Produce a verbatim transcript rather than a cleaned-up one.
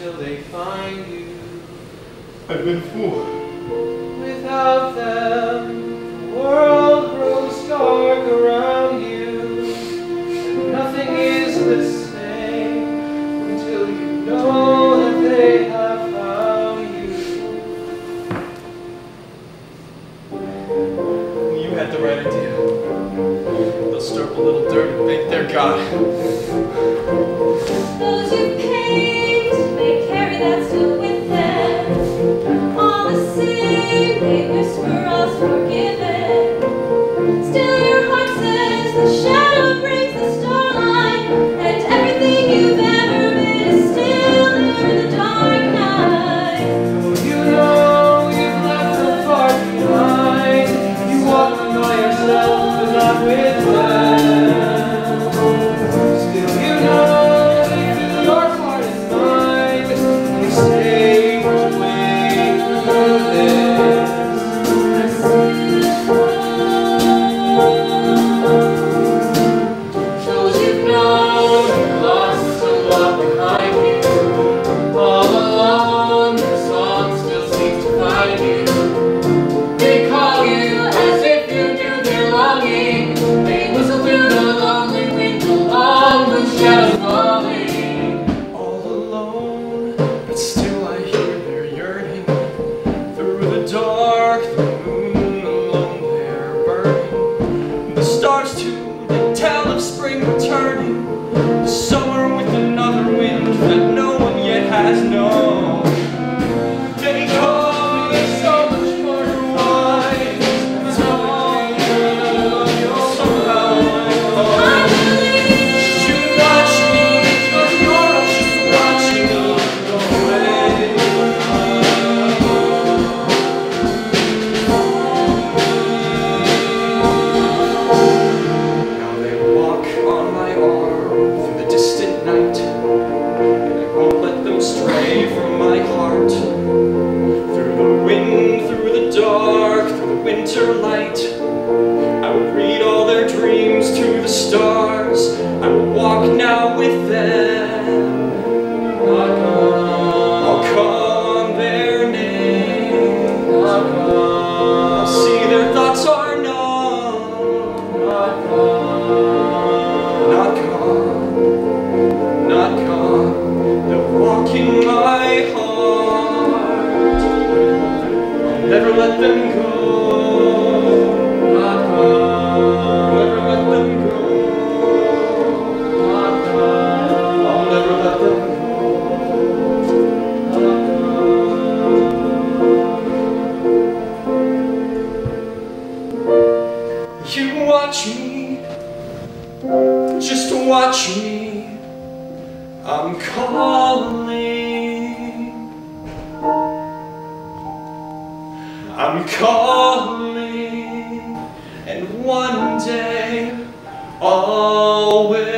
till they find you. I've been fooled. Without them, the world grows dark around you, and nothing is the same until you know that they have found you. You had the right idea. They'll stir up a little dirt and think they're God. Those you paint may carry that still with them. All the same, they whisper us forgiven. Still your heart says the shadow brings the starlight, and everything you've ever been is still there in the dark night. Though you know you've left the part behind, you walk by yourself but not with them. Still you know they feel your heart and mind, and you stay your way through this. Those you've known, you've lost some love behind you. All alone, their song still seems to find you. They call you as if you knew their longing. They whistle through the lonely wind along the shadows falling. All alone, but still I hear their yearning. Through the dark, the moon alone they're burning. The stars too, they tell of spring returning. The summer with another wind that no one yet has known. They call me so much more wise. Somehow I believe you watch me, but you're just watching me away. Now they walk on my arm through the distant night, and I won't let them stray from my heart. Through the wind, through the dark, through the winter light, I will read all their dreams to the stars. I will walk now with them. I'll call on their name. I'll see their thoughts are numb. Not gone, not gone. They'll walk in my heart. I'll never let them go. Not gone. Never let them go. Not gone. I'll never let them go. Not gone. You watch me, just watch me. I'm calling. I'm calling, and one day all will